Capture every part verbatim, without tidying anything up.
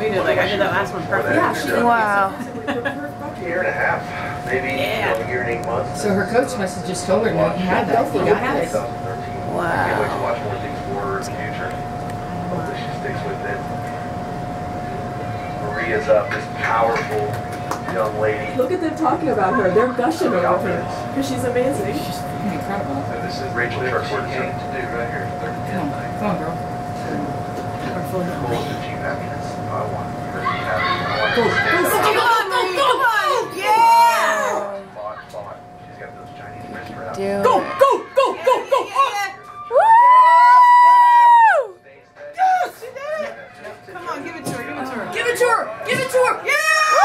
we did. Like I did that last one perfect. Yeah, she did. Wow. A year and a half, maybe Yeah. you know, a year and eight months. So her coach must have just told her, no, you had that. You got this. twenty thirteen. I can't wait to Wow. watch more things for her in the future. Hopefully she sticks with it. Maria's up, this powerful young lady. Look at them talking about her. They're gushing over her because she's amazing. She's freaking incredible. So this is Rachel Churchward to do right here. Come on, come on, girl. Goals to achieve happiness. I want her to be happy. I want her Go, to stand go, up. go, Come on, come on. Yeah. Fought, fought. She's got those Chinese wrist wraps. Do go, it. go, go, go, go. Woo! Yes, she did it. Come on, give it to her. Give it to her. Give it to her. Give it to her. Yeah.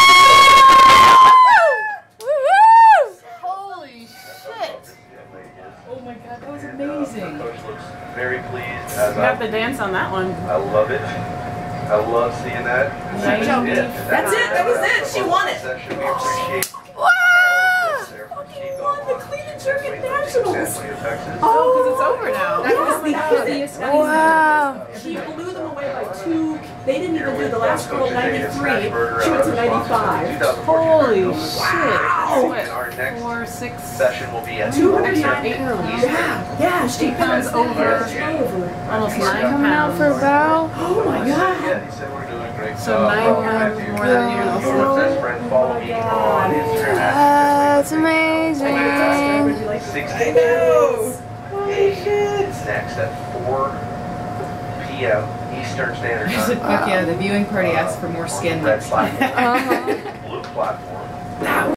Woo! Holy shit! Oh my God, that was amazing. Coach looks very pleased. As You got I, the dance on that one. I love it. I love seeing that. Nice. She did. That's it. That was it. She won it. Session. We appreciate Wow! She won the clean and jerk at nationals. Oh, because it's over now. That was the easiest one. Wow. She blew them away by two. They didn't even do the last girl ninety-three. She went to ninety-five. Holy shit! And What? our next Four, six, session will be at two two hundred p.m. eight pounds. Yeah, yeah. She Eight pounds passed over. over. Almost nine Coming out pounds. for a bow. Oh my God. Yeah, he said we're doing a great So job. nine Oh, pounds Matthew. more than you. Your best friend, follow me on Instagram. That's amazing. sixty minutes. It's next at four p.m. Eastern Standard There's a Time. quick, yeah, the viewing party asked for more On skin. the red platform. Uh-huh. Blue platform. That